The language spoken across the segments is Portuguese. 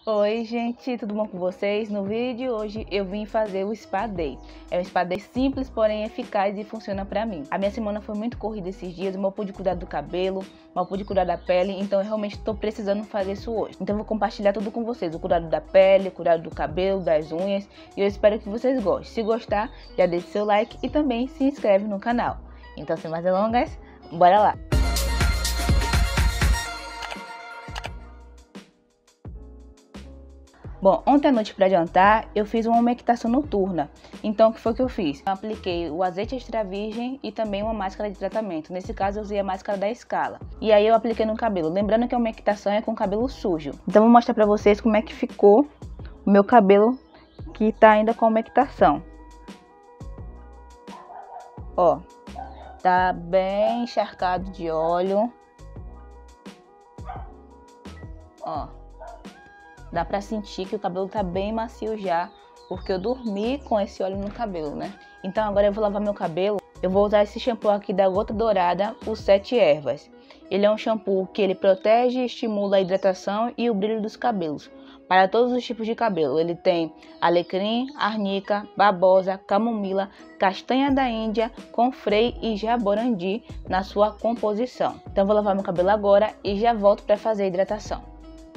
Oi gente, tudo bom com vocês? No vídeo de hoje eu vim fazer o Spa Day. É um Spa Day simples, porém eficaz e funciona pra mim. A minha semana foi muito corrida esses dias, mal pude cuidar do cabelo, mal pude cuidar da pele, então eu realmente tô precisando fazer isso hoje. Então eu vou compartilhar tudo com vocês, o cuidado da pele, o cuidado do cabelo, das unhas, e eu espero que vocês gostem. Se gostar, já deixe seu like e também se inscreve no canal. Então sem mais delongas, bora lá! Bom, ontem à noite para jantar eu fiz uma umectação noturna. Então o que foi que eu fiz? Eu apliquei o azeite extra virgem e também uma máscara de tratamento. Nesse caso eu usei a máscara da Scala. E aí eu apliquei no cabelo. Lembrando que a umectação é com cabelo sujo. Então vou mostrar para vocês como é que ficou o meu cabelo que tá ainda com a umectação. Ó, tá bem encharcado de óleo. Ó. Dá pra sentir que o cabelo tá bem macio já, porque eu dormi com esse óleo no cabelo, né? Então agora eu vou lavar meu cabelo. Eu vou usar esse shampoo aqui da Gota Dourada, o 7 Ervas. Ele é um shampoo que ele protege, estimula a hidratação e o brilho dos cabelos. Para todos os tipos de cabelo. Ele tem alecrim, arnica, babosa, camomila, castanha da Índia, confrei e jaborandi na sua composição. Então eu vou lavar meu cabelo agora e já volto para fazer a hidratação.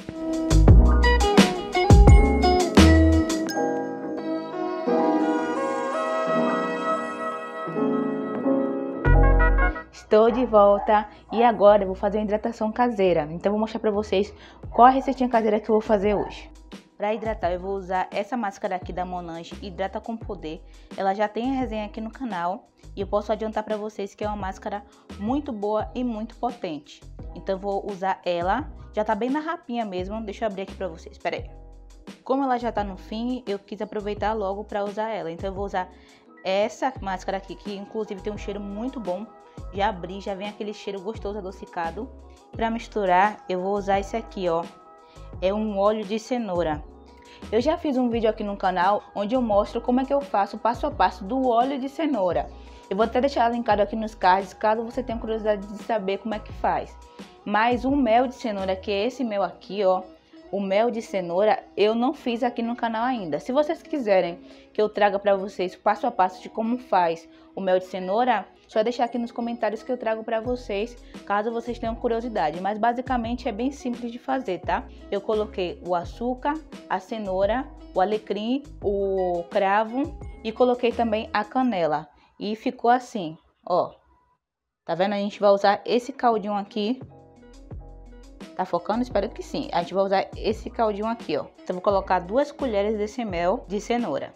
Estou de volta e agora eu vou fazer uma hidratação caseira. Então eu vou mostrar para vocês qual a receitinha caseira que eu vou fazer hoje. Para hidratar eu vou usar essa máscara aqui da Monange, Hidrata com Poder. Ela já tem a resenha aqui no canal e eu posso adiantar para vocês que é uma máscara muito boa e muito potente. Então eu vou usar ela, já tá bem na rapinha mesmo, deixa eu abrir aqui para vocês, espera aí. Como ela já tá no fim, eu quis aproveitar logo para usar ela. Então eu vou usar essa máscara aqui, que inclusive tem um cheiro muito bom. Já abri, já vem aquele cheiro gostoso adocicado. Para misturar, eu vou usar esse aqui, ó. É um óleo de cenoura. Eu já fiz um vídeo aqui no canal onde eu mostro como é que eu faço passo a passo do óleo de cenoura. Eu vou até deixar linkado aqui nos cards, caso você tenha curiosidade de saber como é que faz. Mas o mel de cenoura, que é esse mel aqui, ó. O mel de cenoura eu não fiz aqui no canal ainda. Se vocês quiserem que eu traga para vocês passo a passo de como faz o mel de cenoura, só deixar aqui nos comentários que eu trago para vocês, caso vocês tenham curiosidade. Mas basicamente é bem simples de fazer, tá? Eu coloquei o açúcar, a cenoura, o alecrim, o cravo e coloquei também a canela. E ficou assim, ó. Tá vendo? A gente vai usar esse caldinho aqui. Tá focando? Espero que sim. A gente vai usar esse caldinho aqui, ó. Então, eu vou colocar 2 colheres desse mel de cenoura.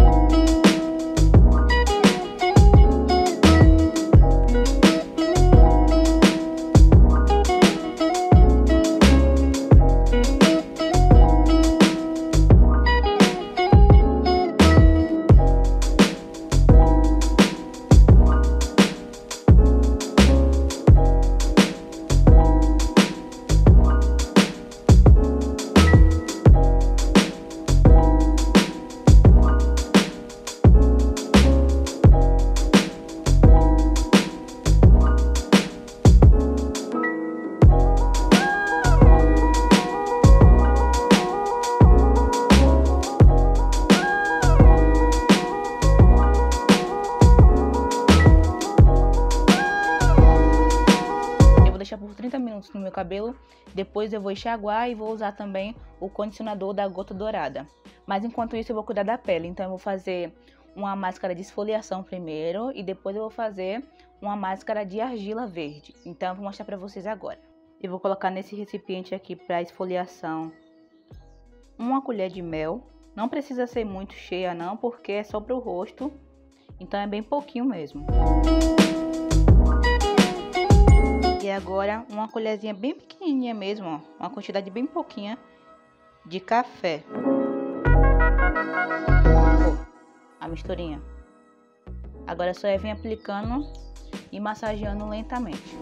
Por 30 minutos no meu cabelo, depois eu vou enxaguar e vou usar também o condicionador da Gota Dourada. Mas enquanto isso eu vou cuidar da pele, então eu vou fazer uma máscara de esfoliação primeiro e depois eu vou fazer uma máscara de argila verde. Então eu vou mostrar para vocês agora. Eu vou colocar nesse recipiente aqui para esfoliação 1 colher de mel. Não precisa ser muito cheia não, porque é só para o rosto, então é bem pouquinho mesmo. E agora uma colherzinha bem pequenininha mesmo, ó, uma quantidade bem pouquinha de café. A misturinha. Agora só é vir aplicando e massageando lentamente.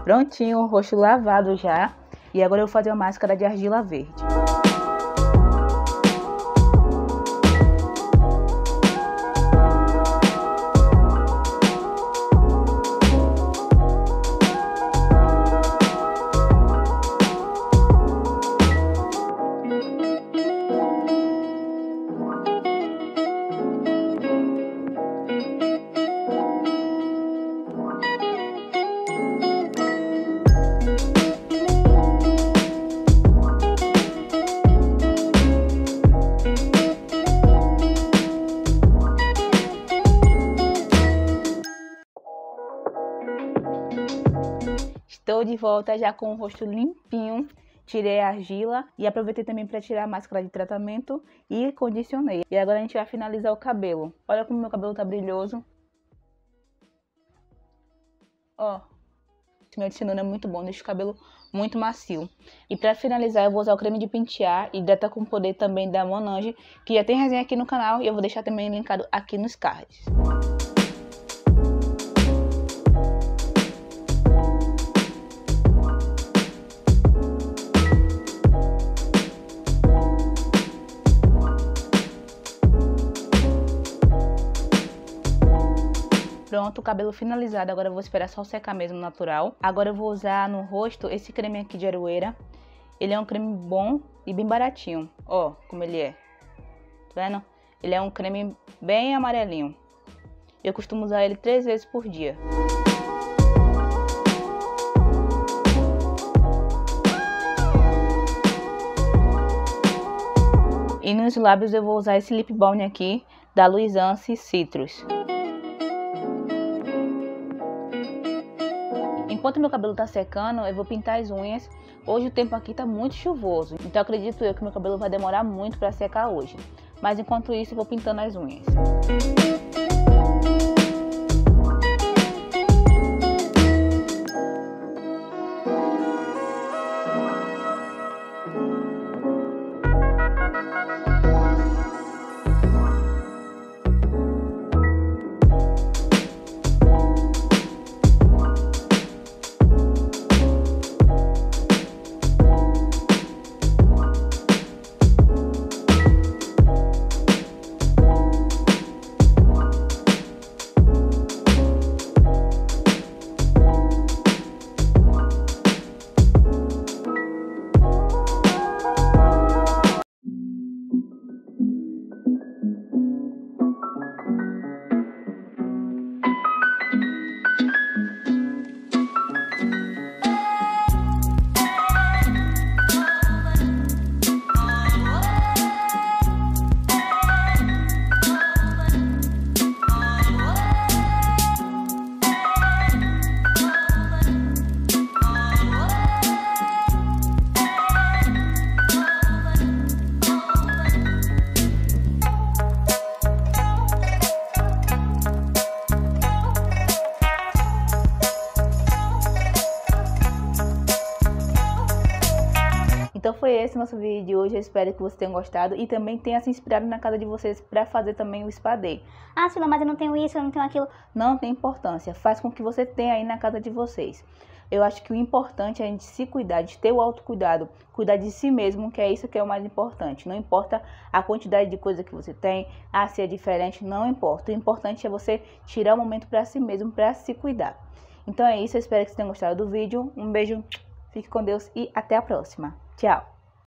Prontinho, o rosto lavado já. E agora eu vou fazer a máscara de argila verde. Estou de volta já com o rosto limpinho, tirei a argila e aproveitei também para tirar a máscara de tratamento e condicionei. E agora a gente vai finalizar o cabelo. Olha como meu cabelo tá brilhoso. Ó, esse meu de cenoura é muito bom, deixa o cabelo muito macio. E para finalizar eu vou usar o creme de pentear e hidrata com poder também da Monange, que já tem resenha aqui no canal e eu vou deixar também linkado aqui nos cards. Pronto, o cabelo finalizado, agora eu vou esperar só secar mesmo, natural. Agora eu vou usar no rosto esse creme aqui de aroeira. Ele é um creme bom e bem baratinho, ó como ele é. Tá vendo? Ele é um creme bem amarelinho. Eu costumo usar ele 3 vezes por dia. E nos lábios eu vou usar esse lip balm aqui da Luisance Citrus. Enquanto meu cabelo tá secando, eu vou pintar as unhas. Hoje o tempo aqui tá muito chuvoso, então acredito eu que meu cabelo vai demorar muito para secar hoje. Mas enquanto isso eu vou pintando as unhas. Então foi esse nosso vídeo de hoje, eu espero que vocês tenham gostado e também tenha se inspirado na casa de vocês para fazer também o spa day. Ah, Sila, mas eu não tenho isso, eu não tenho aquilo. Não tem importância, faz com que você tenha aí na casa de vocês. Eu acho que o importante é a gente se cuidar, de ter o autocuidado, cuidar de si mesmo, que é isso que é o mais importante. Não importa a quantidade de coisa que você tem, se é diferente, não importa. O importante é você tirar um momento para si mesmo, para se cuidar. Então é isso, eu espero que vocês tenham gostado do vídeo. Um beijo, fique com Deus e até a próxima. Tchau!